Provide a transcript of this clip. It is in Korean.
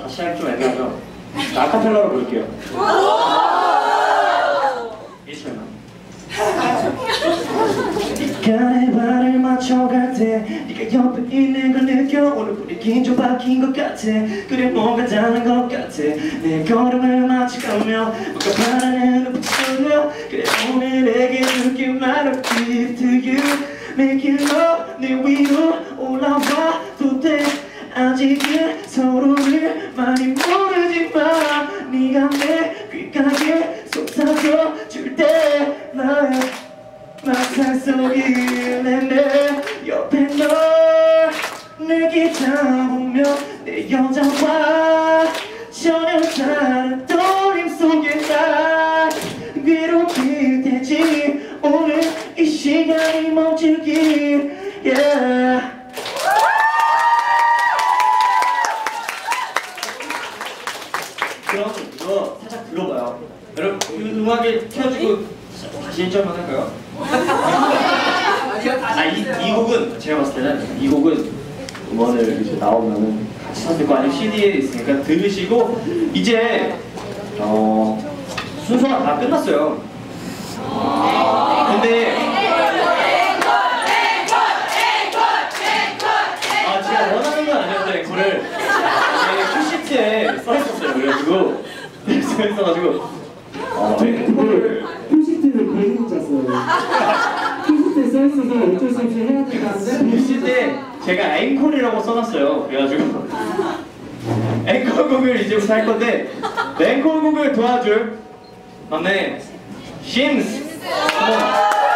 다시 하기 좀 애매하죠? 아카펠라로 부를게요. 이철만. 시간에 발을 맞춰갈 때 네가 옆에 있는 걸 느껴. 오늘 분위기 좀 바뀐 것 같아. 그래 뭔가 다른 것 같아. 내 걸음을 맞춰가며 뭔가 바라는 눈빛으로. 그래 오늘 내게 줄게 말을 give to you. Make it love 내 위로 올라와도 돼. 아직은 서로를 많이 모르지만 네가 내 귓가에 쏟아져 줄 때 나의 맘살 속에 내 옆에 널 느끼다 보면 내 여자와 전혀 다른 떨림 속에 나 괴롭힐 테지. 오늘 이 시간이 멈추길 yeah. 그럼 이거 살짝 들어봐요. 여러분 음악을 켜주고 다시 1절만 할까요? 이 곡은 제가 봤을 때는 이 곡은 음원을 이제 나오면은 같이 샀을 거 아니에요. CD에 있으니까 들으시고 이제 순서가 다 끝났어요. 근데 제가 원하는 건 아니었는데 앵콜을 큐시트에 써있었어요. 그래가지고 써가지고 앵콜을 큐시트를 괜히 짰어요. 큐시트에 써있어서 어쩔 수 없이 해야 된다는데 큐시트에 제가 앵콜이라고 써놨어요. 그래가지고 앵콜곡을 이제부터 할 건데 앵콜곡을 도와줄 막내 심스.